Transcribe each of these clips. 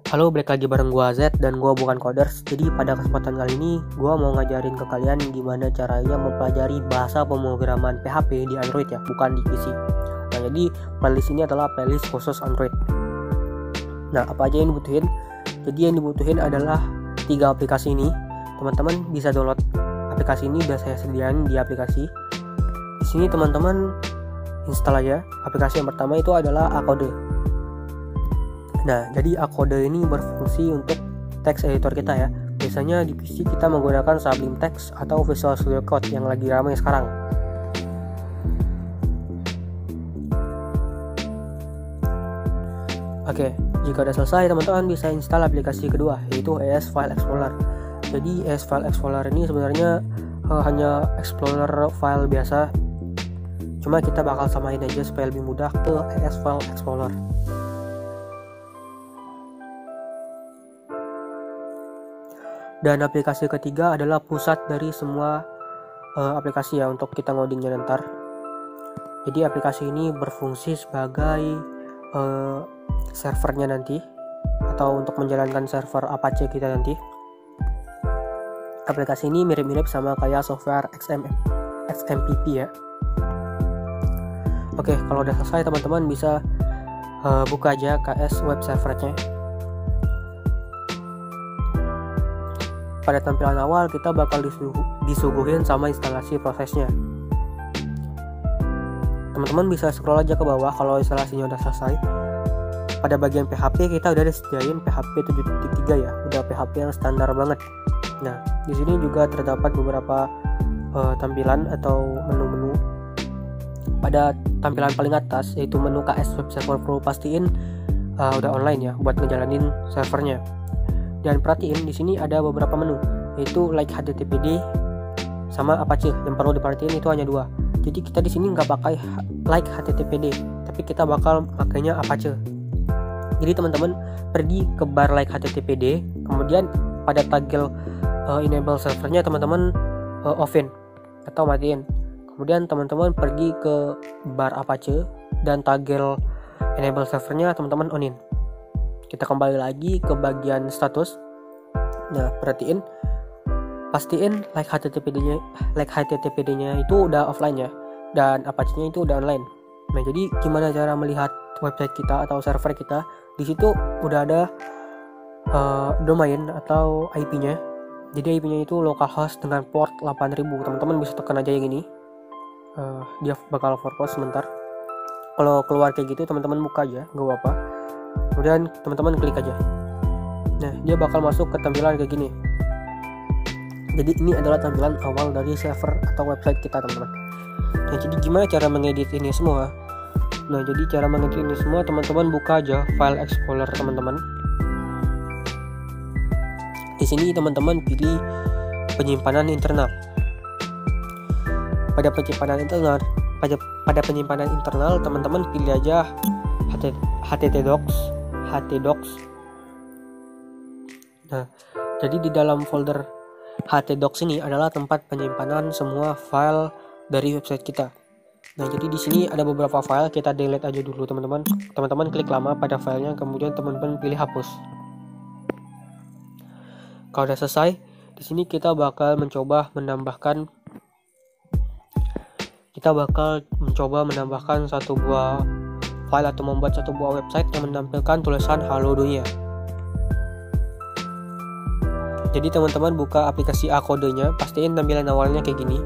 Halo, balik lagi bareng gua Z dan gua bukan coders. Jadi pada kesempatan kali ini gua mau ngajarin ke kalian gimana caranya mempelajari bahasa pemrograman PHP di Android ya, bukan di PC. Nah, jadi playlist ini adalah playlist khusus Android. Nah, apa aja yang dibutuhin? Jadi yang dibutuhin adalah 3 aplikasi ini. Teman-teman bisa download aplikasi ini, udah saya sediain di aplikasi. Di sini teman-teman install aja. Aplikasi yang pertama itu adalah Acode. Nah, jadi Acode ini berfungsi untuk text editor kita ya. Biasanya di PC kita menggunakan Sublime Text atau Visual Studio Code yang lagi ramai sekarang. Oke, jika udah selesai teman-teman bisa install aplikasi kedua, yaitu ES File Explorer. Jadi ES File Explorer ini sebenarnya hanya explorer file biasa. Cuma kita bakal samain aja supaya lebih mudah ke ES File Explorer. Dan aplikasi ketiga adalah pusat dari semua aplikasi ya untuk kita ngodingnya ntar. Jadi aplikasi ini berfungsi sebagai servernya nanti, atau untuk menjalankan server Apache kita nanti. Aplikasi ini mirip-mirip sama kayak software XMPP ya. Oke, kalau udah selesai teman-teman bisa buka aja KS web servernya. Pada tampilan awal kita bakal disuguhin sama instalasi prosesnya. Teman-teman bisa scroll aja ke bawah kalau instalasinya udah selesai. Pada bagian PHP kita udah disediain PHP 7.3 ya, udah PHP yang standar banget. Nah, di sini juga terdapat beberapa tampilan atau menu-menu. Pada tampilan paling atas yaitu menu KS Web Server Pro, pastiin udah online ya buat ngejalanin servernya. Dan perhatiin di sini ada beberapa menu, yaitu like HTTPD sama Apache. Yang perlu diperhatiin itu hanya 2. Jadi kita di sini nggak pakai like HTTPD, tapi kita bakal makainya Apache. Jadi teman-teman pergi ke bar like HTTPD, kemudian pada toggle enable servernya teman-teman offin atau matiin. Kemudian teman-teman pergi ke bar Apache dan toggle enable servernya teman-teman onin. Kita kembali lagi ke bagian status. Nah, pastiin like HTTPD-nya itu udah offline ya, dan Apache-nya itu udah online. Nah, jadi gimana cara melihat website kita atau server kita? Di situ udah ada domain atau IP-nya. Jadi IP-nya itu localhost dengan port 8000. Teman-teman bisa tekan aja yang ini. Dia bakal forward sebentar. Kalau keluar kayak gitu teman-teman buka aja, nggak apa-apa. Kemudian teman-teman klik aja. Nah, dia bakal masuk ke tampilan kayak gini. Jadi ini adalah tampilan awal dari server atau website kita teman-teman. Nah, jadi gimana cara mengedit ini semua? Nah, jadi cara mengedit ini semua teman-teman buka aja File Explorer teman-teman. Di sini teman-teman pilih penyimpanan internal. Pada penyimpanan internal teman-teman pilih aja htdocs. Nah, jadi di dalam folder htdocs ini adalah tempat penyimpanan semua file dari website kita. Nah, jadi di sini ada beberapa file, kita delete aja dulu teman-teman. Teman-teman klik lama pada filenya, kemudian teman-teman pilih hapus. Kalau udah selesai, di sini kita bakal mencoba menambahkan satu buah file atau membuat satu buah website yang menampilkan tulisan Halo Dunia. Jadi teman-teman buka aplikasi Acode-nya, pastiin tampilan awalnya kayak gini.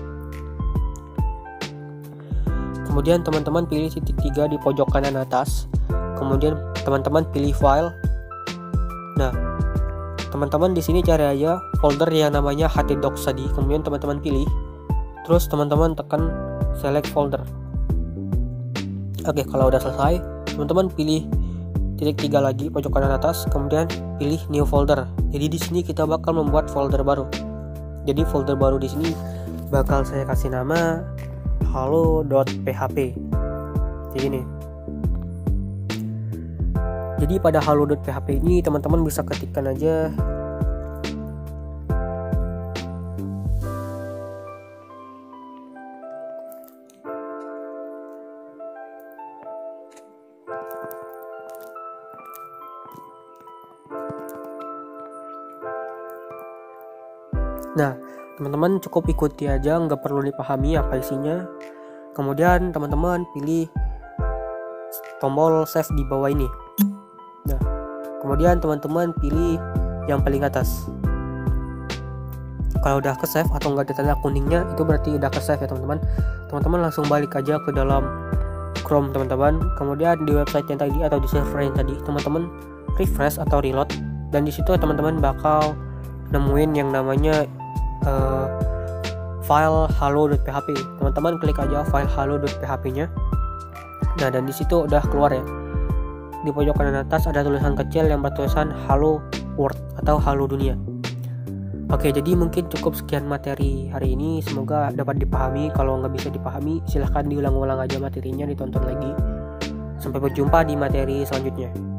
Kemudian teman-teman pilih titik 3 di pojok kanan atas. Kemudian teman-teman pilih file. Nah, teman-teman di sini cari aja folder yang namanya htdocs tadi. Kemudian teman-teman pilih. Terus teman-teman tekan select folder. Oke, kalau udah selesai, teman-teman pilih titik 3 lagi pojok kanan atas, kemudian pilih new folder. Jadi di sini kita bakal membuat folder baru. Jadi folder baru di sini bakal saya kasih nama halo.php. Kayak gini. Jadi pada halo.php ini teman-teman bisa ketikkan aja Nah, teman-teman cukup ikuti aja, nggak perlu dipahami apa isinya. Kemudian teman-teman pilih tombol save di bawah ini. Nah, kemudian teman-teman pilih yang paling atas. Kalau udah ke save atau nggak ada tanda kuningnya, itu berarti udah ke save ya teman-teman. Teman-teman langsung balik aja ke dalam Chrome teman-teman. Kemudian di website yang tadi atau di server yang tadi, teman-teman refresh atau reload, dan di situ teman-teman bakal nemuin yang namanya file halo.php. Teman-teman klik aja file halo.php-nya. Nah, dan di situ udah keluar ya. Di pojok kanan atas ada tulisan kecil yang bertulisan Halo World atau Halo Dunia. Oke, jadi mungkin cukup sekian materi hari ini. Semoga dapat dipahami. Kalau nggak bisa dipahami, silahkan diulang-ulang aja materinya, ditonton lagi. Sampai berjumpa di materi selanjutnya.